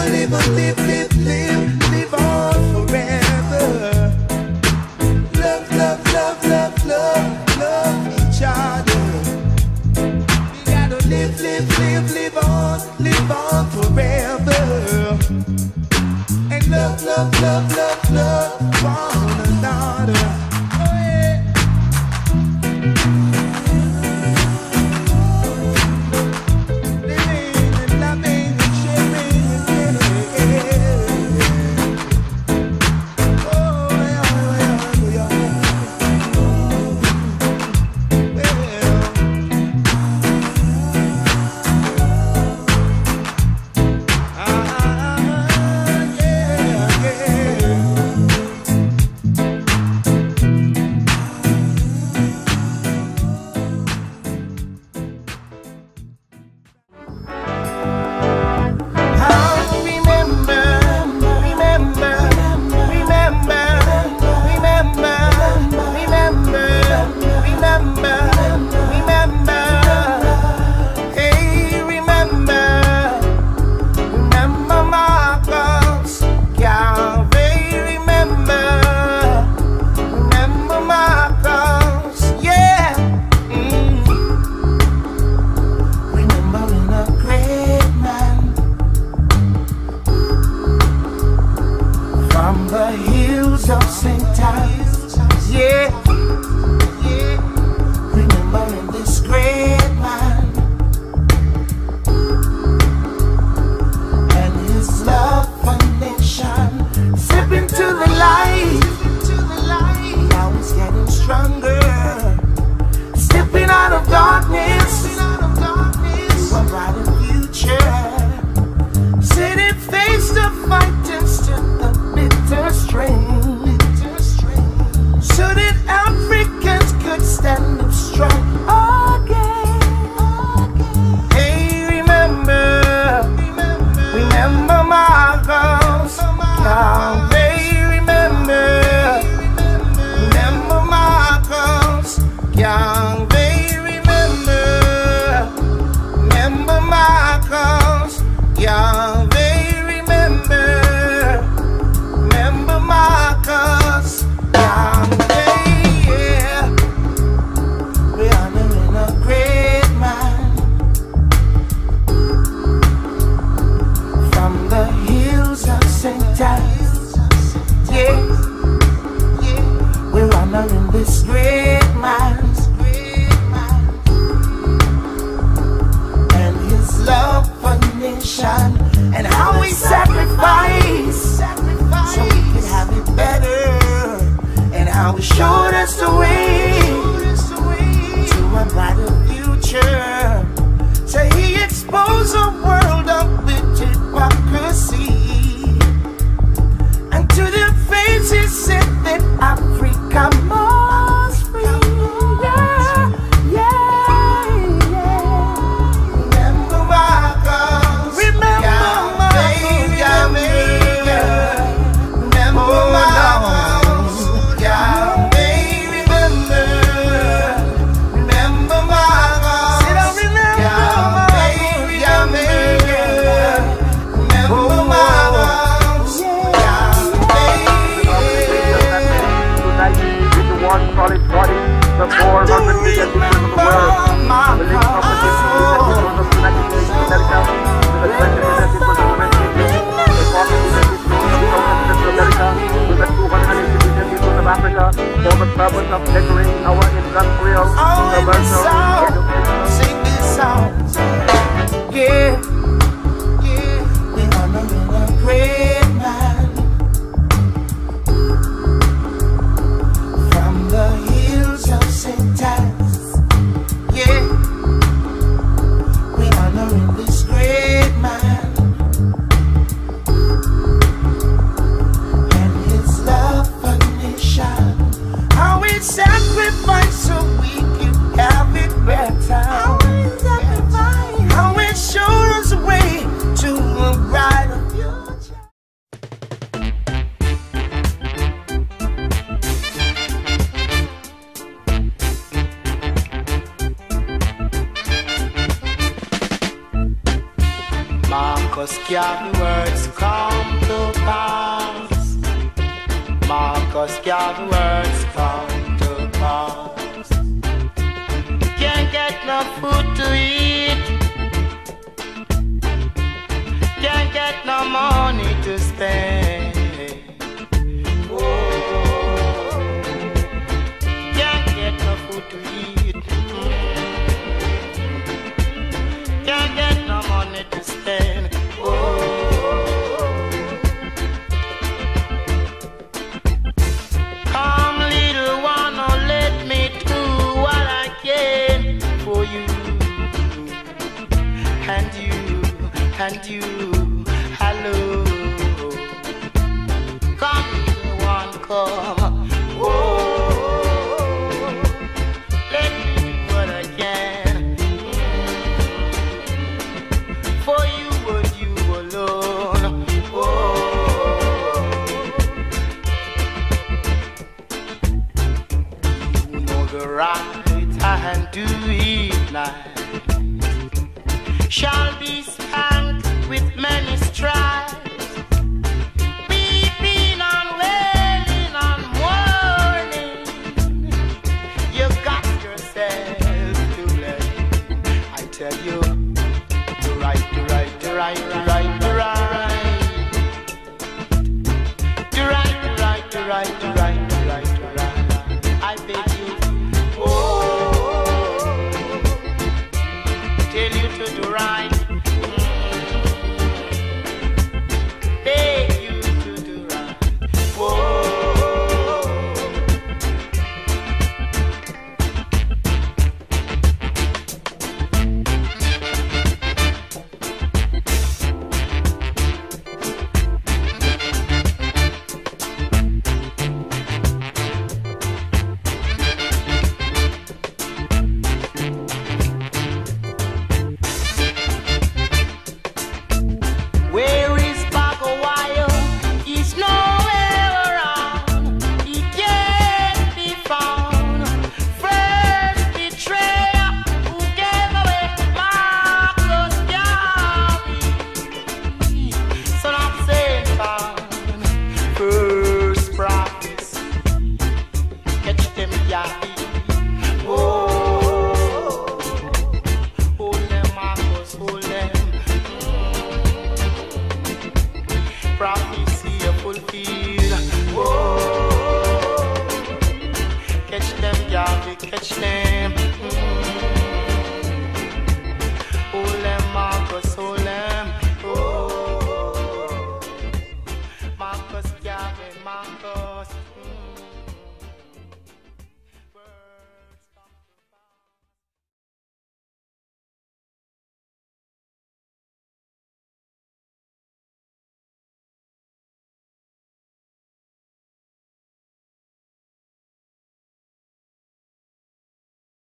live on, live on forever. Love each other. We gotta live on forever. And love one another. Oh yeah. Living and loving and sharing, yeah. Oh yeah, yeah, yeah. Marcus Garvey words come to pass. Marcus Garvey words come to pass. Can't get no food to eat. Can't get no money to spend. Oh, can't get no food to eat. Can't get no money to spend. Come, little one, oh, let me do what I can for you. And you, hello. Come, little one, come. Oh, let me do what I can for you and you alone. Oh, you know the right hand to it now shall be spanked with many stripes, weeping and wailing and mourning. You got yourself to blame. I tell you, the right, the right, the right, the right, the right, the right, the right, the right, the right, the right, the right. I beg you, oh, tell you to do right. Beg you to do right. Whoa. Where is Bagowayo? He's nowhere around. He can't be found. First betrayer who gave away Marcus Garvey, son of Satan. First prophets, catch them Garvey. Oh, hold them Marcus, hold them. Prophecy fulfilled. Oh, catch them, Garvey, catch them. Hold them, Marcus, hold them. Oh, Marcus Garvey, Marcus.